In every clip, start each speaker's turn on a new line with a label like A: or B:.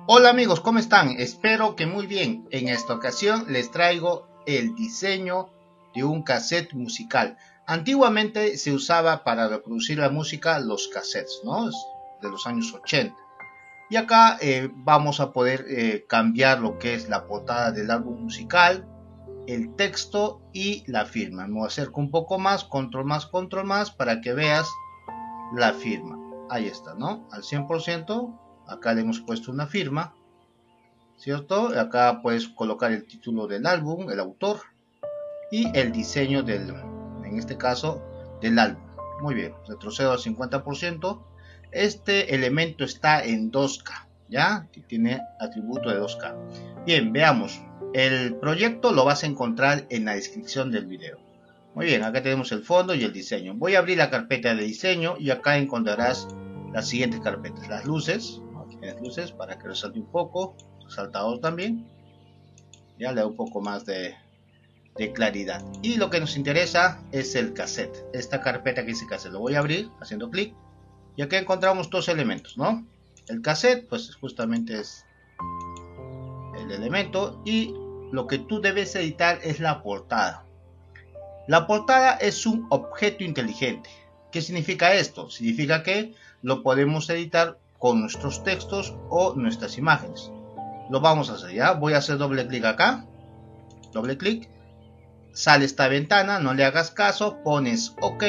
A: Hola amigos, ¿cómo están? Espero que muy bien. En esta ocasión les traigo el diseño de un cassette musical. Antiguamente se usaba para reproducir la música los cassettes, ¿no? De los años 80. Y acá vamos a poder cambiar lo que es la portada del álbum musical, el texto y la firma. Me acerco un poco más, control más para que veas la firma. Ahí está, ¿no? Al 100%. Acá le hemos puesto una firma, ¿cierto? Acá puedes colocar el título del álbum, el autor y el diseño en este caso, del álbum. Muy bien, retrocedo al 50%. Este elemento está en 2K, ¿ya? Que tiene atributo de 2K. Bien, veamos. El proyecto lo vas a encontrar en la descripción del video. Muy bien, acá tenemos el fondo y el diseño. Voy a abrir la carpeta de diseño y acá encontrarás las siguientes carpetas. Las luces, aquí tienes luces para que resalte un poco, resaltador también. Ya le da un poco más de claridad. Y lo que nos interesa es el cassette. Esta carpeta que dice cassette, lo voy a abrir haciendo clic. Y aquí encontramos dos elementos, ¿no? El cassette, pues justamente es el elemento. Y lo que tú debes editar es la portada. La portada es un objeto inteligente. ¿Qué significa esto? Significa que lo podemos editar con nuestros textos o nuestras imágenes. Lo vamos a hacer, ¿ya? Voy a hacer doble clic acá. Doble clic. Sale esta ventana, no le hagas caso, pones OK.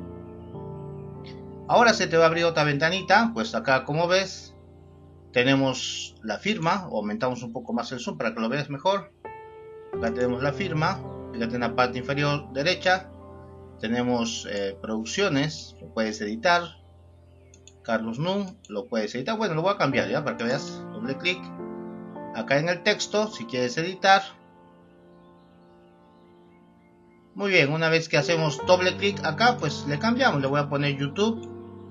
A: Ahora se te va a abrir otra ventanita, pues acá como ves, tenemos la firma. Aumentamos un poco más el zoom para que lo veas mejor. Acá tenemos la firma. Fíjate en la parte inferior derecha tenemos producciones, lo puedes editar. Carlos Num, lo puedes editar. Bueno, lo voy a cambiar ya para que veas. Doble clic acá en el texto si quieres editar. Muy bien, una vez que hacemos doble clic acá, pues le cambiamos. Le voy a poner YouTube,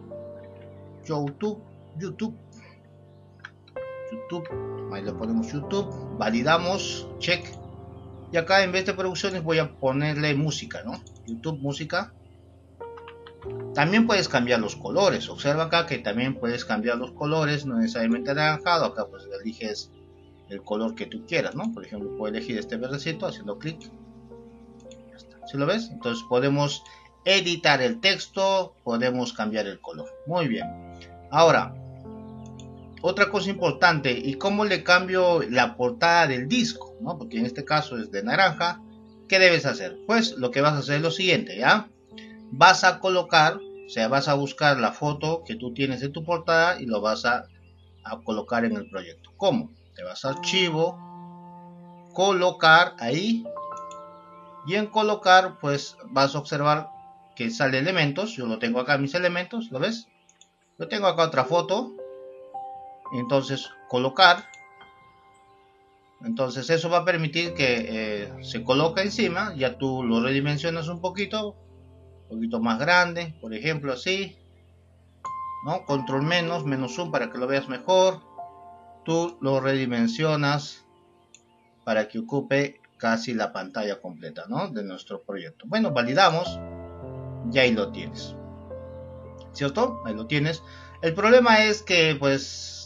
A: ahí le ponemos YouTube, validamos, check. Y acá en vez de producciones voy a ponerle música, ¿no? YouTube música. También puedes cambiar los colores. Observa acá que también puedes cambiar los colores, no necesariamente anaranjado. Acá pues eliges el color que tú quieras, ¿no? Por ejemplo, puedo elegir este verdecito haciendo clic. Ya está. ¿Sí lo ves? Entonces podemos editar el texto, podemos cambiar el color. Muy bien. Ahora, otra cosa importante, ¿y cómo le cambio la portada del disco? ¿No? Porque en este caso es de naranja. ¿Qué debes hacer? Pues lo que vas a hacer es lo siguiente, ¿ya? Vas a colocar, o sea, vas a buscar la foto que tú tienes en tu portada y lo vas a colocar en el proyecto. ¿Cómo? Te vas a archivo, colocar ahí, y en colocar pues vas a observar que sale elementos. Yo lo tengo acá, mis elementos, ¿lo ves? Yo tengo acá otra foto. Entonces colocar, entonces eso va a permitir que se coloque encima. Ya tú lo redimensionas un poquito más grande, por ejemplo así, ¿no? Control menos zoom para que lo veas mejor. Tú lo redimensionas para que ocupe casi la pantalla completa, ¿no? De nuestro proyecto. Bueno, validamos, y ahí lo tienes, ¿cierto? Ahí lo tienes. El problema es que pues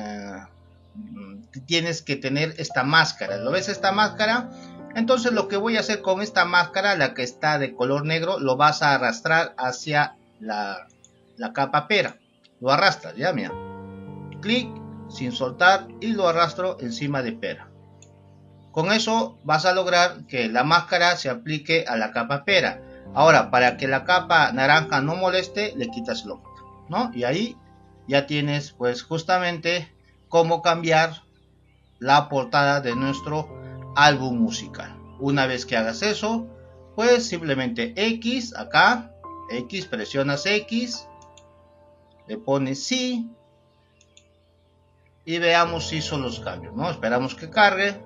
A: tienes que tener esta máscara. ¿Lo ves, esta máscara? Entonces lo que voy a hacer con esta máscara, la que está de color negro, lo vas a arrastrar hacia la capa pera. Lo arrastras, ya, mira. Clic sin soltar y lo arrastro encima de pera. Con eso vas a lograr que la máscara se aplique a la capa pera. Ahora, para que la capa naranja no moleste, le quitas el ojo, ¿no? Y ahí ya tienes pues justamente cómo cambiar la portada de nuestro álbum musical. Una vez que hagas eso, pues simplemente X, acá, X, presionas X, le pones sí, y veamos si son los cambios, ¿no? Esperamos que cargue.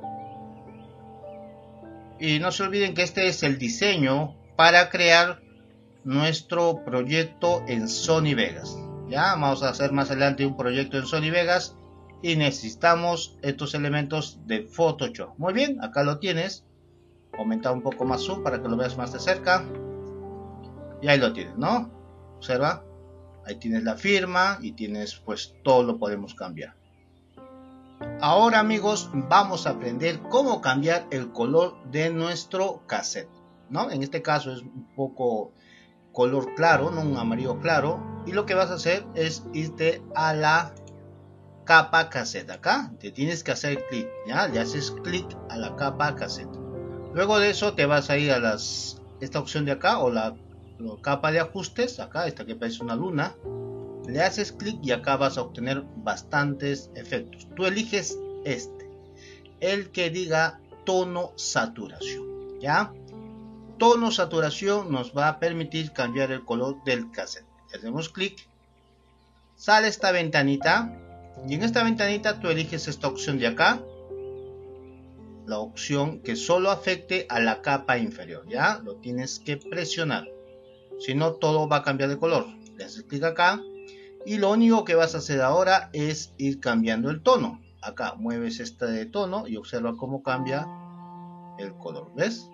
A: Y no se olviden que este es el diseño para crear nuestro proyecto en Sony Vegas. Ya vamos a hacer más adelante un proyecto en Sony Vegas y necesitamos estos elementos de Photoshop. Muy bien, acá lo tienes. Aumenta un poco más zoom para que lo veas más de cerca. Y ahí lo tienes, ¿no? Observa, ahí tienes la firma y tienes pues todo lo podemos cambiar. Ahora amigos, vamos a aprender cómo cambiar el color de nuestro cassette, ¿no? En este caso es un poco color claro, no un amarillo claro, y lo que vas a hacer es irte a la capa cassette. Acá te tienes que hacer clic, ya le haces clic a la capa cassette. Luego de eso te vas a ir a esta opción de acá, o la capa de ajustes, acá, esta que parece una luna. Le haces clic y acá vas a obtener bastantes efectos. Tú eliges el que diga tono saturación, ¿ya? Tono saturación nos va a permitir cambiar el color del cassette. Le hacemos clic, sale esta ventanita y en esta ventanita tú eliges esta opción de acá, la opción que solo afecte a la capa inferior, ¿ya? Lo tienes que presionar, si no todo va a cambiar de color. Le haces clic acá. Y lo único que vas a hacer ahora es ir cambiando el tono. Acá mueves este de tono y observa cómo cambia el color. ¿Ves?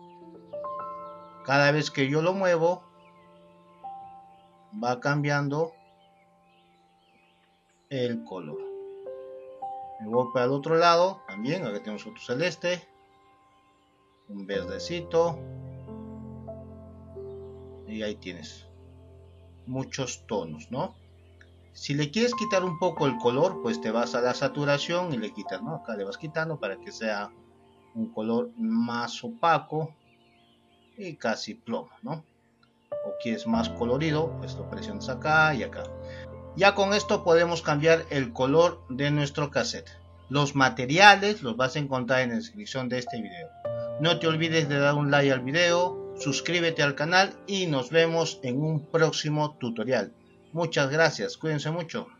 A: Cada vez que yo lo muevo, va cambiando el color. Me voy para el otro lado. También, acá tenemos otro celeste. Un verdecito. Y ahí tienes muchos tonos, ¿no? Si le quieres quitar un poco el color, pues te vas a la saturación y le quitas, ¿no? Acá le vas quitando para que sea un color más opaco y casi plomo, ¿no? O quieres más colorido, pues lo presionas acá y acá. Ya con esto podemos cambiar el color de nuestro cassette. Los materiales los vas a encontrar en la descripción de este video. No te olvides de dar un like al video, suscríbete al canal y nos vemos en un próximo tutorial. Muchas gracias, cuídense mucho.